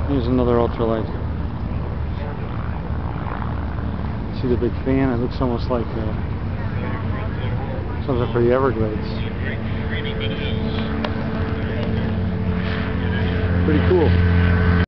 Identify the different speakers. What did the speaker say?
Speaker 1: Here's another ultralight. See the big fan? It looks almost like something for the Everglades. Pretty cool.